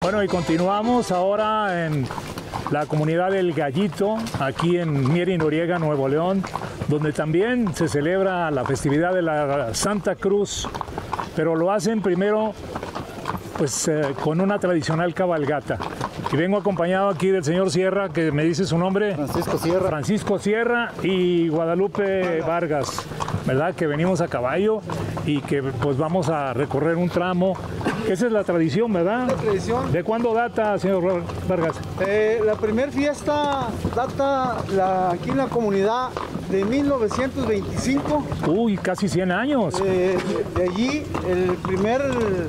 Bueno, y continuamos ahora en la comunidad del Gallito, aquí en Mier y Noriega, Nuevo León, donde también se celebra la festividad de la Santa Cruz, pero lo hacen primero pues con una tradicional cabalgata. Y vengo acompañado aquí del señor Sierra, que me dice su nombre. Francisco Sierra. Francisco Sierra y Guadalupe Vargas, ¿verdad? Que venimos a caballo y que pues vamos a recorrer un tramo. Esa es la tradición, ¿verdad? La tradición. ¿De cuándo data, señor Vargas? La primera fiesta data aquí en la comunidad de 1925. Uy, casi 100 años. De allí el primer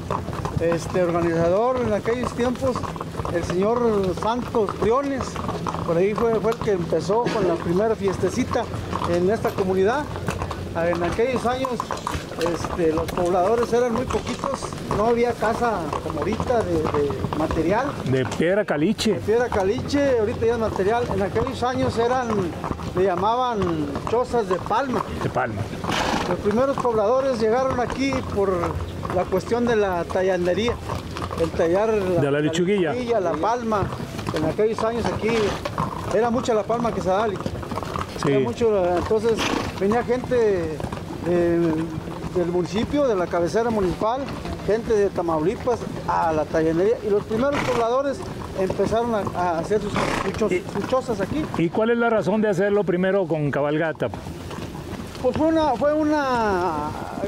organizador en aquellos tiempos, el señor Santos Briones, por ahí fue el que empezó con la primera fiestecita en esta comunidad. En aquellos años los pobladores eran muy poquitos, no había casa como ahorita de material. De piedra caliche. De piedra caliche, ahorita ya es material. En aquellos años le llamaban chozas de palma. De palma. Los primeros pobladores llegaron aquí por la cuestión de la tallandería, el tallar de la lechuguilla, la palma. En aquellos años aquí era mucha la palma que se daba. Sí. Entonces venía gente del municipio, de la cabecera municipal, gente de Tamaulipas a la tallandería, y los primeros pobladores empezaron a hacer sus chozas aquí. ¿Y cuál es la razón de hacerlo primero con cabalgata? Pues fue una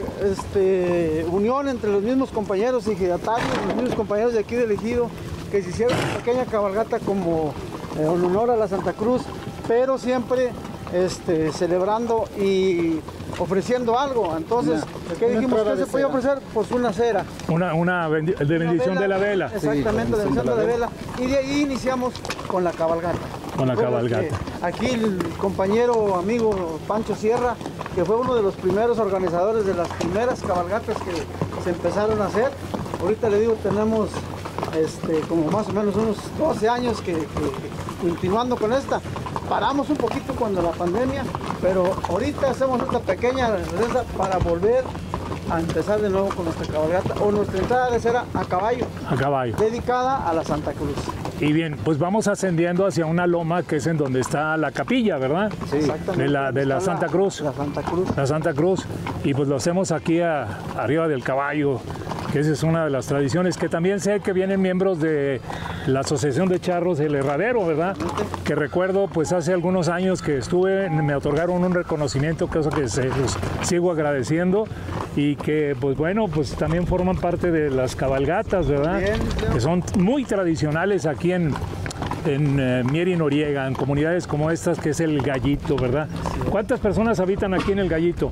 unión entre los mismos compañeros ejidatarios, los mismos compañeros de aquí del ejido, que se hicieron una pequeña cabalgata como en honor a la Santa Cruz, pero siempre celebrando y ofreciendo algo. Entonces, ¿qué dijimos que se podía ofrecer? Pues una cera. Una bendición de la vela. Exactamente, sí, bendición de la vela. Y de ahí iniciamos con la cabalgata. Con la cabalgata. Aquí el compañero amigo Pancho Sierra, que fue uno de los primeros organizadores de las primeras cabalgatas que se empezaron a hacer. Ahorita le digo, tenemos como más o menos unos 12 años que continuando con esta. Paramos un poquito cuando la pandemia, pero ahorita hacemos esta pequeña receta para volver a empezar de nuevo con nuestra cabalgata, o nuestra entrada de cera a caballo. A caballo. Dedicada a la Santa Cruz. Y bien, pues vamos ascendiendo hacia una loma que es en donde está la capilla, ¿verdad? Sí, exactamente. De la Santa Cruz. La Santa Cruz. La Santa Cruz. Y pues lo hacemos aquí arriba del caballo, que esa es una de las tradiciones, que también sé que vienen miembros de la Asociación de Charros El Herradero, ¿verdad? Que recuerdo, pues hace algunos años que estuve, me otorgaron un reconocimiento, cosa que los sigo agradeciendo, y que, pues bueno, pues también forman parte de las cabalgatas, ¿verdad? Bien. Que son muy tradicionales aquí en Mier y Noriega, en comunidades como estas, que es el Gallito, ¿verdad? ¿Cuántas personas habitan aquí en el Gallito?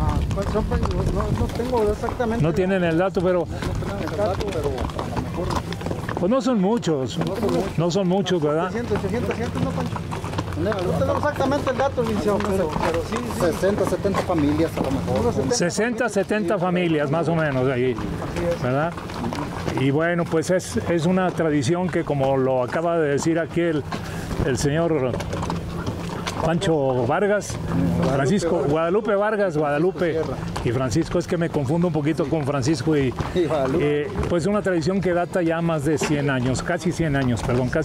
No tengo exactamente. No tienen el dato, pero pues no son muchos, no son muchos, ¿verdad? 800, no, Pancho. No tengo exactamente el dato, licenciado, pero sí. 60, 70 familias a lo mejor. 60, 70 familias más o menos ahí, ¿verdad? Y bueno, pues es una tradición que, como lo acaba de decir aquí el señor Pancho Vargas, Francisco, Guadalupe Vargas, Guadalupe y Francisco, es que me confundo un poquito con Francisco y pues una tradición que data ya más de 100 años, casi 100 años.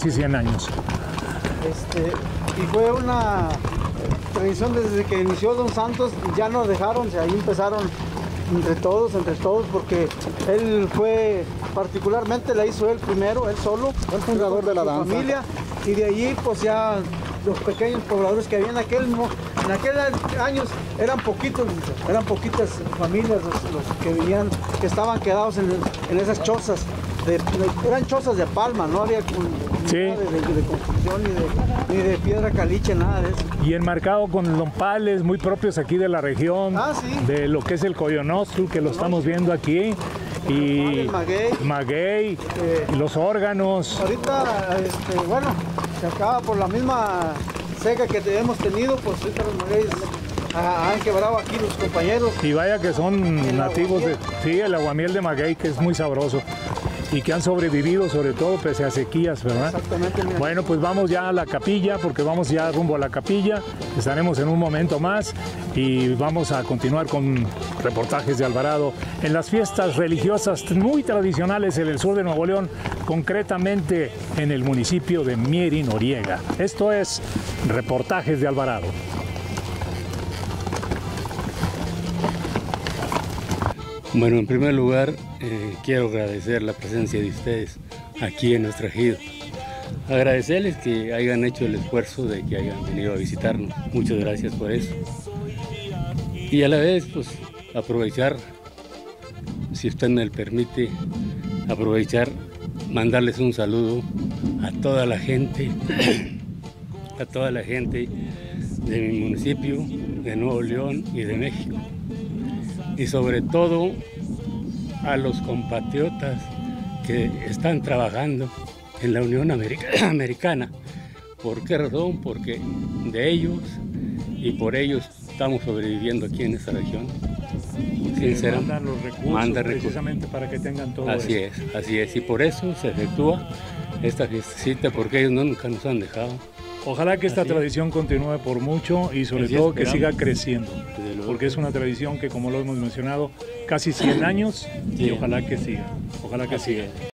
Y fue una tradición desde que inició Don Santos, ya nos dejaron, ahí empezaron entre todos, porque él fue, particularmente la hizo él primero, él solo, el fundador de la danza. Familia, y de allí pues ya los pequeños pobladores que había en aquellos años eran poquitas familias los que vivían, que estaban quedados en esas chozas. Eran chozas de palma, no había sí. Nada de construcción ni de piedra caliche, nada de eso. Y enmarcado con nopales muy propios aquí de la región, sí. De lo que es el coyonostro, que lo estamos viendo aquí, y el maguey, los órganos. Ahorita, bueno, se acaba por la misma seca que hemos tenido, pues ahorita los magueyes han quebrado aquí los compañeros. Y vaya que son nativos de... Sí, el aguamiel de maguey, que es muy sabroso. y que han sobrevivido sobre todo pese a sequías, ¿verdad? Exactamente. Mira. Bueno, pues vamos ya a la capilla, porque vamos ya rumbo a la capilla, estaremos en un momento más y vamos a continuar con reportajes de Alvarado en las fiestas religiosas muy tradicionales en el sur de Nuevo León, concretamente en el municipio de Mier y Noriega. Esto es Reportajes de Alvarado. Bueno, en primer lugar, quiero agradecer la presencia de ustedes aquí en nuestro ejido. Agradecerles que hayan hecho el esfuerzo de que hayan venido a visitarnos. Muchas gracias por eso. Y a la vez, pues, aprovechar, si usted me lo permite, mandarles un saludo a toda la gente, de mi municipio, de Nuevo León y de México. Y sobre todo a los compatriotas que están trabajando en la Unión Americana. ¿Por qué razón? Porque de ellos y por ellos estamos sobreviviendo aquí en esta región. Sinceramente, mandan los recursos precisamente para que tengan todo así esto. Así es, y por eso se efectúa esta fiestecita, porque ellos nunca nos han dejado. Ojalá que esta tradición continúe por mucho y sobre todo que siga creciendo, porque es una tradición que, como lo hemos mencionado, casi 100 años y ojalá que siga.